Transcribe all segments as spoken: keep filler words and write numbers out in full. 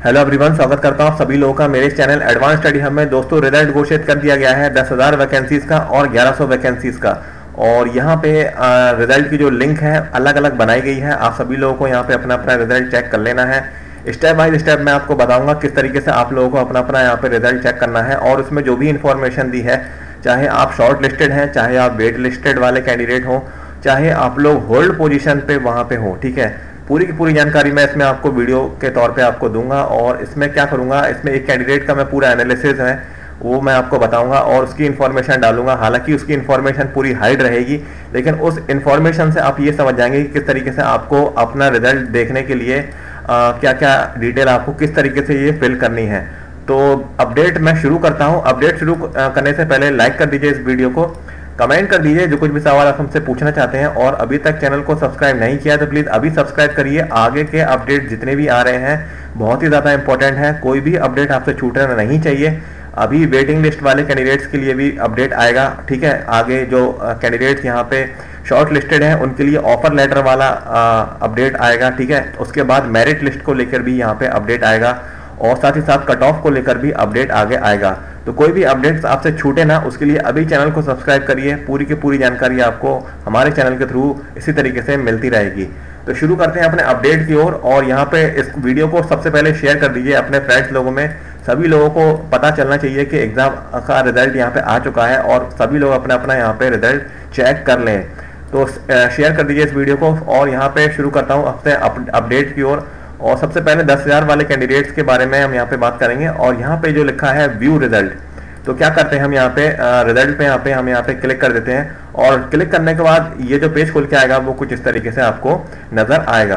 Hello everyone, स्वागत करता हूँ सभी लोगों का मेरे चैनल एडवांस स्टडी हब में। दोस्तों, रिजल्ट घोषित कर दिया गया है दस हज़ार वैकेंसीज का और ग्यारह सौ वैकेंसीज का। और यहाँ पे रिजल्ट की जो लिंक है अलग अलग बनाई गई है। आप सभी लोगों को यहाँ पे अपना अपना रिजल्ट चेक कर लेना है। स्टेप बाय स्टेप मैं आपको बताऊंगा किस तरीके से आप लोगों को अपना अपना यहाँ पे रिजल्ट चेक करना है। और उसमें जो भी इंफॉर्मेशन दी है, चाहे आप शॉर्ट लिस्टेड हैं, चाहे आप वेट लिस्टेड वाले कैंडिडेट हों, चाहे आप लोग होल्ड पोजीशन पे वहाँ पे हो, ठीक है, पूरी की पूरी जानकारी मैं इसमें आपको वीडियो के तौर पे आपको दूंगा। और इसमें क्या करूंगा, इसमें एक कैंडिडेट का मैं पूरा एनालिसिस है वो मैं आपको बताऊंगा और उसकी इन्फॉर्मेशन डालूंगा। हालांकि उसकी इन्फॉर्मेशन पूरी हाइड रहेगी, लेकिन उस इन्फॉर्मेशन से आप ये समझ जाएंगे कि किस तरीके से आपको अपना रिजल्ट देखने के लिए आ, क्या क्या डिटेल आपको किस तरीके से ये फिल करनी है। तो अपडेट मैं शुरू करता हूँ। अपडेट शुरू करने से पहले लाइक कर दीजिए इस वीडियो को, कमेंट कर दीजिए जो कुछ भी सवाल आप हमसे पूछना चाहते हैं। और अभी तक चैनल को सब्सक्राइब नहीं किया तो प्लीज़ अभी सब्सक्राइब करिए। आगे के अपडेट जितने भी आ रहे हैं बहुत ही ज़्यादा इंपॉर्टेंट है, कोई भी अपडेट आपसे छूटना नहीं चाहिए। अभी वेटिंग लिस्ट वाले कैंडिडेट्स के लिए भी अपडेट आएगा, ठीक है। आगे जो कैंडिडेट्स यहाँ पे शॉर्ट लिस्टेड हैं उनके लिए ऑफर लेटर वाला अपडेट आएगा, ठीक है। उसके बाद मेरिट लिस्ट को लेकर भी यहाँ पे अपडेट आएगा और साथ ही साथ कट ऑफ को लेकर भी अपडेट आगे आएगा। तो कोई भी अपडेट्स आपसे छूटे ना, उसके लिए अभी चैनल को सब्सक्राइब करिए। पूरी की पूरी जानकारी आपको हमारे चैनल के थ्रू इसी तरीके से मिलती रहेगी। तो शुरू करते हैं अपने अपडेट की ओर। और, और यहाँ पे इस वीडियो को सबसे पहले शेयर कर दीजिए अपने फ्रेंड्स लोगों में। सभी लोगों को पता चलना चाहिए कि एग्जाम का रिजल्ट यहाँ पे आ चुका है और सभी लोग अपना अपना यहाँ पे रिजल्ट चेक कर लें। तो शेयर कर दीजिए इस वीडियो को। और यहाँ पे शुरू करता हूँ अपने अपडेट की ओर। और सबसे पहले दस हज़ार वाले कैंडिडेट्स के बारे में हम यहाँ पे बात करेंगे। और यहाँ पे जो लिखा है व्यू रिजल्ट, तो क्या करते हैं हम यहाँ पे रिजल्ट पे यहाँ पे हम यहाँ पे क्लिक कर देते हैं। और क्लिक करने के बाद ये जो पेज खुल के आएगा वो कुछ इस तरीके से आपको नजर आएगा।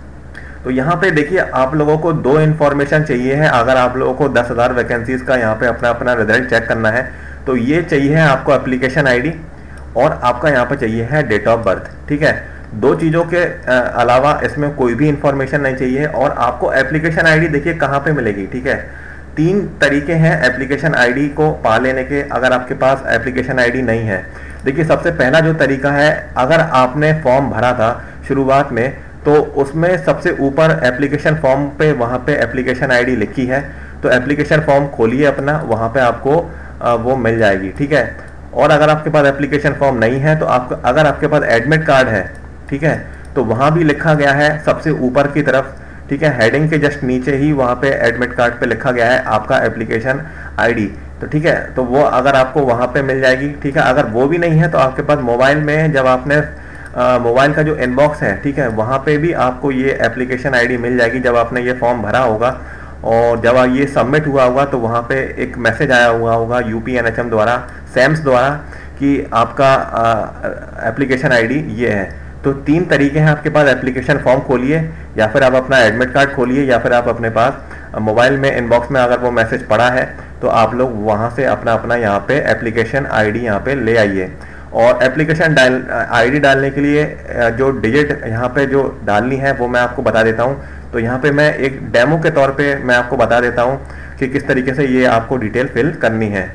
तो यहाँ पे देखिए, आप लोगों को दो इन्फॉर्मेशन चाहिए है अगर आप लोगों को दस हज़ार वैकेंसीज का यहाँ पे अपना अपना रिजल्ट चेक करना है। तो ये चाहिए है आपको एप्लीकेशन आई डी और आपका यहाँ पे चाहिए है डेट ऑफ बर्थ, ठीक है। दो चीज़ों के अलावा इसमें कोई भी इंफॉर्मेशन नहीं चाहिए। और आपको एप्लीकेशन आईडी देखिए कहाँ पे मिलेगी, ठीक है। तीन तरीके हैं एप्लीकेशन आईडी को पा लेने के अगर आपके पास एप्लीकेशन आईडी नहीं है। देखिए, सबसे पहला जो तरीका है, अगर आपने फॉर्म भरा था शुरुआत में तो उसमें सबसे ऊपर एप्लीकेशन फॉर्म पे वहाँ पे एप्लीकेशन आईडी लिखी है। तो एप्लीकेशन फॉर्म खोलिए अपना, वहाँ पे आपको वो मिल जाएगी, ठीक है। और अगर आपके पास एप्लीकेशन फॉर्म नहीं है तो आप अगर आपके पास एडमिट कार्ड है, ठीक है, तो वहाँ भी लिखा गया है सबसे ऊपर की तरफ, ठीक है, हेडिंग के जस्ट नीचे ही वहाँ पे एडमिट कार्ड पे लिखा गया है आपका एप्लीकेशन आईडी। तो ठीक है, तो वो अगर आपको वहाँ पे मिल जाएगी, ठीक है। अगर वो भी नहीं है तो आपके पास मोबाइल में जब आपने मोबाइल का जो इनबॉक्स है, ठीक है, वहाँ पे भी आपको ये एप्लीकेशन आईडी मिल जाएगी जब आपने ये फॉर्म भरा होगा। और जब ये सबमिट हुआ होगा तो वहाँ पे एक मैसेज आया हुआ होगा यूपी एन एच एम द्वारा, सैम्स द्वारा, कि आपका एप्लीकेशन आईडी ये है। तो तीन तरीके हैं आपके पास, एप्लीकेशन फॉर्म खोलिए या फिर आप अपना एडमिट कार्ड खोलिए या फिर आप अपने पास मोबाइल में इनबॉक्स में अगर वो मैसेज पड़ा है तो आप लोग वहाँ से अपना अपना यहाँ पे एप्लीकेशन आईडी यहाँ पे ले आइए। और एप्लीकेशन डाल आईडी डालने के लिए जो डिजिट यहाँ पे जो डालनी है वो मैं आपको बता देता हूँ। तो यहाँ पे मैं एक डेमो के तौर पे मैं आपको बता देता हूँ कि किस तरीके से ये आपको डिटेल फिल करनी है।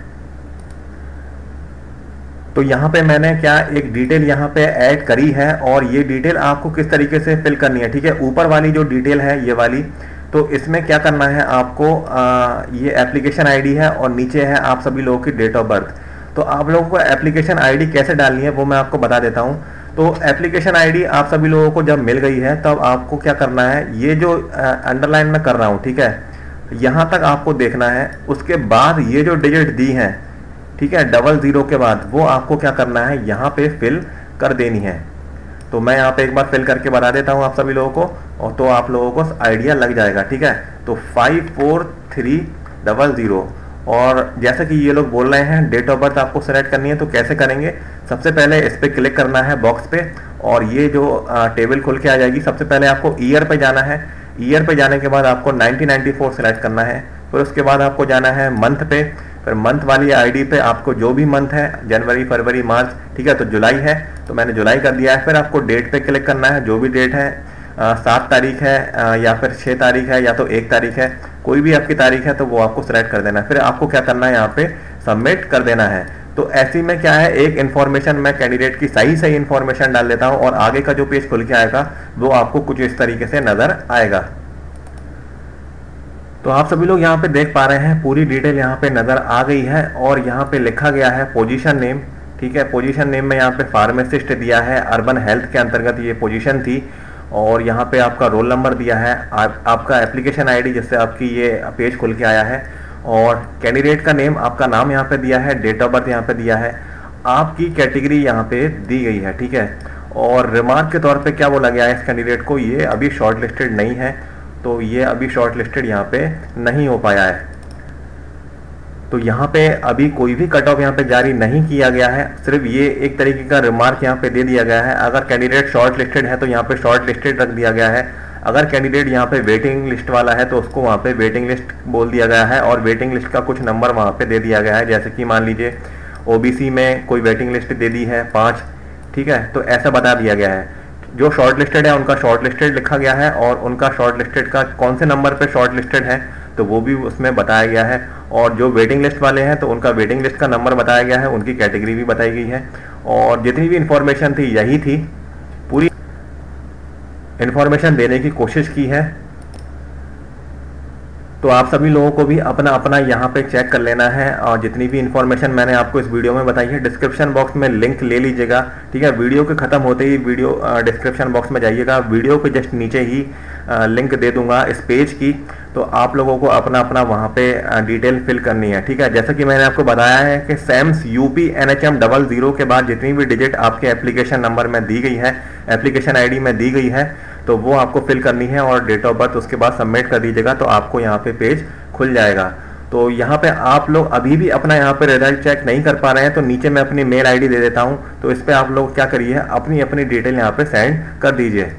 तो यहाँ पे मैंने क्या एक डिटेल यहाँ पे ऐड करी है और ये डिटेल आपको किस तरीके से फिल करनी है, ठीक है। ऊपर वाली जो डिटेल है ये वाली, तो इसमें क्या करना है आपको, आ, ये एप्लीकेशन आईडी है और नीचे है आप सभी लोगों की डेट ऑफ बर्थ। तो आप लोगों को एप्लीकेशन आईडी कैसे डालनी है वो मैं आपको बता देता हूँ। तो एप्लीकेशन आईडी आप सभी लोगों को जब मिल गई है तब आपको क्या करना है, ये जो अंडरलाइन में कर रहा हूँ, ठीक है, यहाँ तक आपको देखना है। उसके बाद ये जो डिजिट दी है, ठीक है, डबल जीरो के बाद, वो आपको क्या करना है यहाँ पे फिल कर देनी है। तो मैं यहाँ पे एक बार फिल करके बता देता हूँ आप सभी लोगों को, और तो आप लोगों को आइडिया लग जाएगा, ठीक है। तो five four three double zero, और जैसे कि ये लोग बोल रहे हैं डेट ऑफ बर्थ आपको सेलेक्ट करनी है। तो कैसे करेंगे, सबसे पहले इस पर क्लिक करना है बॉक्स पे और ये जो टेबल खुल के आ जाएगी। सबसे पहले आपको ईयर पे जाना है। ईयर पे जाने के बाद आपको नाइनटीन नाइंटी फोर सेलेक्ट करना है। फिर उसके बाद आपको जाना है मंथ पे। फिर मंथ वाली आईडी पे आपको जो भी मंथ है, जनवरी, फरवरी, मार्च, ठीक है, तो जुलाई है तो मैंने जुलाई कर दिया है। फिर आपको डेट पे क्लिक करना है, जो भी डेट है, सात तारीख है आ, या फिर छः तारीख है या तो एक तारीख है, कोई भी आपकी तारीख है तो वो आपको सेलेक्ट कर देना है। फिर आपको क्या करना है, यहाँ पे सबमिट कर देना है। तो ऐसी में क्या है, एक इन्फॉर्मेशन मैं कैंडिडेट की सही सही इन्फॉर्मेशन डाल देता हूँ और आगे का जो पेज खुल के आएगा वो आपको कुछ इस तरीके से नजर आएगा। तो आप सभी लोग यहाँ पे देख पा रहे हैं, पूरी डिटेल यहाँ पे नज़र आ गई है और यहाँ पे लिखा गया है पोजीशन नेम। ठीक है, पोजीशन नेम में यहाँ पे फार्मासिस्ट दिया है, अर्बन हेल्थ के अंतर्गत ये पोजीशन थी। और यहाँ पे आपका रोल नंबर दिया है, आप, आपका एप्लीकेशन आईडी जिससे आपकी ये पेज खुल के आया है, और कैंडिडेट का नेम, आपका नाम यहाँ पे दिया है, डेट ऑफ बर्थ यहाँ पे दिया है, आपकी कैटेगरी यहाँ पे दी गई है। ठीक है, और रिमार्क के तौर पे क्या बोला गया है इस कैंडिडेट को, ये अभी शॉर्ट लिस्टेड नहीं है, तो ये अभी शॉर्ट लिस्टेड यहाँ पे नहीं हो पाया है। तो यहाँ पे अभी कोई भी कट ऑफ यहाँ पे जारी नहीं किया गया है, सिर्फ ये एक तरीके का रिमार्क यहाँ पे दे दिया गया है। अगर कैंडिडेट शॉर्ट लिस्टेड है तो यहाँ पे शॉर्ट लिस्टेड रख दिया गया है, अगर कैंडिडेट यहाँ पे वेटिंग लिस्ट वाला है तो उसको वहाँ पे वेटिंग लिस्ट बोल दिया गया है, और वेटिंग लिस्ट का कुछ नंबर वहाँ पे दे दिया गया है। जैसे कि मान लीजिए ओबीसी में कोई वेटिंग लिस्ट दे दी है पाँच, ठीक है, तो ऐसा बता दिया गया है। जो शॉर्ट लिस्टेड है उनका शॉर्ट लिस्टेड लिखा गया है, और उनका शॉर्ट लिस्टेड का कौन से नंबर पे शॉर्ट लिस्टेड है तो वो भी उसमें बताया गया है, और जो वेटिंग लिस्ट वाले हैं तो उनका वेटिंग लिस्ट का नंबर बताया गया है, उनकी कैटेगरी भी बताई गई है। और जितनी भी इंफॉर्मेशन थी यही थी, पूरी इंफॉर्मेशन देने की कोशिश की है। तो आप सभी लोगों को भी अपना अपना यहाँ पे चेक कर लेना है, और जितनी भी इन्फॉर्मेशन मैंने आपको इस वीडियो में बताई है डिस्क्रिप्शन बॉक्स में लिंक ले लीजिएगा। ठीक है, वीडियो के खत्म होते ही वीडियो डिस्क्रिप्शन बॉक्स में जाइएगा, वीडियो के जस्ट नीचे ही लिंक दे दूंगा इस पेज की, तो आप लोगों को अपना अपना वहाँ पे डिटेल फिल करनी है। ठीक है, जैसा कि मैंने आपको बताया है कि SAMS UP N H M double zero के बाद जितनी भी डिजिट आपके एप्लीकेशन नंबर में दी गई है, एप्लीकेशन आईडी में दी गई है, तो वो आपको फिल करनी है और डेट ऑफ बर्थ उसके बाद सबमिट कर दीजिएगा, तो आपको यहाँ पे पेज खुल जाएगा। तो यहाँ पे आप लोग अभी भी अपना यहाँ पे रिजल्ट चेक नहीं कर पा रहे हैं तो नीचे मैं अपनी मेल आईडी दे देता हूँ, तो इस पर आप लोग क्या करिए, अपनी अपनी डिटेल यहाँ पे सेंड कर दीजिए।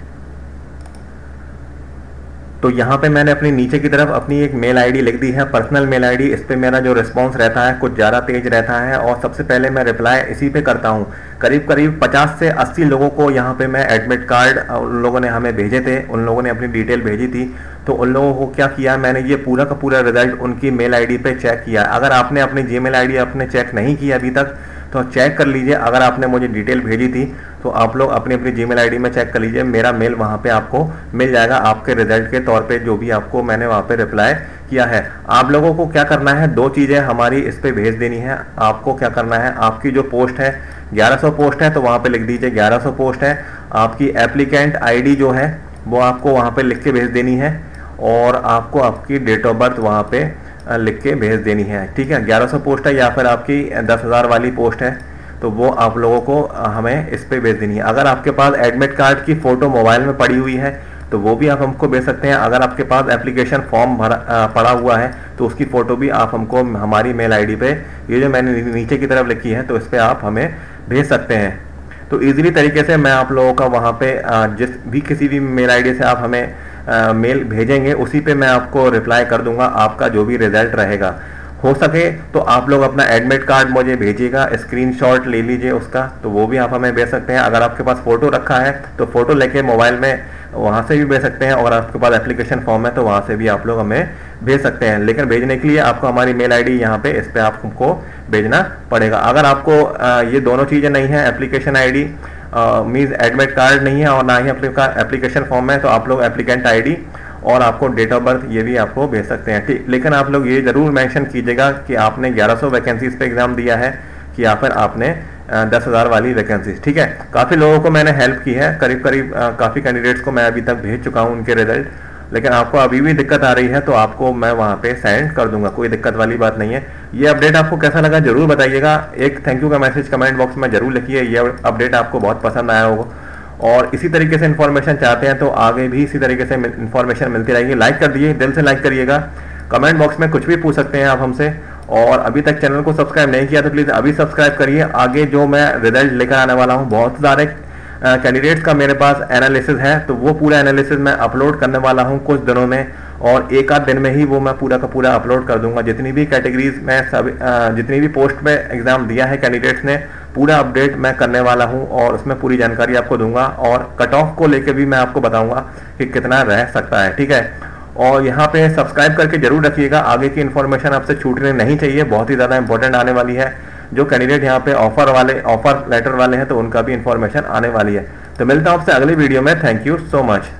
तो यहाँ पे मैंने अपनी नीचे की तरफ अपनी एक मेल आईडी लिख दी है, पर्सनल मेल आईडी। इस पे मेरा जो रिस्पांस रहता है कुछ ज़्यादा तेज रहता है, और सबसे पहले मैं रिप्लाई इसी पे करता हूँ। करीब करीब पचास से अस्सी लोगों को यहाँ पे मैं एडमिट कार्ड उन लोगों ने हमें भेजे थे, उन लोगों ने अपनी डिटेल भेजी थी, तो उन लोगों को क्या किया, मैंने ये पूरा का पूरा रिजल्ट उनकी मेल आई डी पे चेक किया। अगर आपने अपनी जी मेल आई डी अपने चेक नहीं किया अभी तक तो चेक कर लीजिए। अगर आपने मुझे डिटेल भेजी थी तो आप लोग अपनी अपनी जीमेल आईडी में चेक कर लीजिए, मेरा मेल वहाँ पे आपको मिल जाएगा आपके रिजल्ट के तौर पे, जो भी आपको मैंने वहाँ पे रिप्लाई किया है। आप लोगों को क्या करना है, दो चीज़ें हमारी इस पे भेज देनी है। आपको क्या करना है, आपकी जो पोस्ट है ग्यारह सौ पोस्ट है तो वहाँ पे लिख दीजिए ग्यारह सौ पोस्ट है। आपकी एप्लीकेंट आईडी जो है वो आपको वहाँ पे लिख के भेज देनी है, और आपको आपकी डेट ऑफ बर्थ वहाँ पे लिख के भेज देनी है। ठीक है, ग्यारह सौ पोस्ट है या फिर आपकी दस हज़ार वाली पोस्ट है तो वो आप लोगों को हमें इस पे भेज देनी है। अगर आपके पास एडमिट कार्ड की फ़ोटो मोबाइल में पड़ी हुई है तो वो भी आप हमको भेज सकते हैं। अगर आपके पास एप्लीकेशन फॉर्म भरा पड़ा हुआ है तो उसकी फ़ोटो भी आप हमको हमारी मेल आईडी पे, ये जो मैंने नीचे की तरफ लिखी है, तो इस पर आप हमें भेज सकते हैं। तो ईजिली तरीके से मैं आप लोगों का वहाँ पे जिस भी किसी भी मेल आईडी से आप हमें आ, मेल भेजेंगे उसी पे मैं आपको रिप्लाई कर दूंगा, आपका जो भी रिजल्ट रहेगा। हो सके तो आप लोग अपना एडमिट कार्ड मुझे भेजिएगा, स्क्रीनशॉट ले लीजिए उसका, तो वो भी आप हमें भेज सकते हैं। अगर आपके पास फ़ोटो रखा है तो फ़ोटो लेके मोबाइल में वहाँ से भी भेज सकते हैं, और आपके पास एप्लीकेशन फॉर्म है तो वहाँ से भी आप लोग हमें भेज सकते हैं। लेकिन भेजने के लिए आपको हमारी मेल आईडी यहाँ पे इस पर आपको भेजना पड़ेगा। अगर आपको आ, ये दोनों चीज़ें नहीं है, application ID means admit card नहीं है और ना ही एप्लीकेशन फॉर्म है, तो आप लोग एप्लीकेंट आईडी और आपको डेट ऑफ बर्थ ये भी आपको भेज सकते हैं। ठीक, लेकिन आप लोग ये जरूर मेंशन कीजिएगा कि आपने ग्यारह सौ वैकेंसीज पे एग्जाम दिया है कि या फिर आपने दस हज़ार वाली वैकेंसीज। ठीक है, काफ़ी लोगों को मैंने हेल्प की है, करीब करीब काफ़ी कैंडिडेट्स को मैं अभी तक भेज चुका हूँ उनके रिजल्ट। लेकिन आपको अभी भी दिक्कत आ रही है तो आपको मैं वहाँ पे सेंड कर दूंगा, कोई दिक्कत वाली बात नहीं है। ये अपडेट आपको कैसा लगा जरूर बताइएगा, एक थैंक यू का मैसेज कमेंट बॉक्स में जरूर लिखिए। ये अपडेट आपको बहुत पसंद आया होगा, और इसी तरीके से इन्फॉर्मेशन चाहते हैं तो आगे भी इसी तरीके से इन्फॉर्मेशन मिलती रहेगी। लाइक कर दिए, दिल से लाइक करिएगा, कमेंट बॉक्स में कुछ भी पूछ सकते हैं आप हमसे, और अभी तक चैनल को सब्सक्राइब नहीं किया तो प्लीज़ अभी सब्सक्राइब करिए। आगे जो मैं रिजल्ट लेकर आने वाला हूँ, बहुत सारे कैंडिडेट्स का मेरे पास एनालिसिस है, तो वो पूरा एनालिसिस मैं अपलोड करने वाला हूँ कुछ दिनों में, और एक आध दिन में ही वो मैं पूरा का पूरा अपलोड कर दूंगा। जितनी भी कैटेगरीज में सब जितनी भी पोस्ट में एग्जाम दिया है कैंडिडेट्स ने, पूरा अपडेट मैं करने वाला हूं और उसमें पूरी जानकारी आपको दूंगा, और कट ऑफ को लेके भी मैं आपको बताऊंगा कि कितना रह सकता है। ठीक है, और यहाँ पे सब्सक्राइब करके जरूर रखिएगा, आगे की इन्फॉर्मेशन आपसे छूटने नहीं चाहिए, बहुत ही ज़्यादा इंपॉर्टेंट आने वाली है। जो कैंडिडेट यहाँ पे ऑफर वाले ऑफर लेटर वाले हैं तो उनका भी इंफॉर्मेशन आने वाली है। तो मिलता हूँ आपसे अगली वीडियो में, थैंक यू सो मच।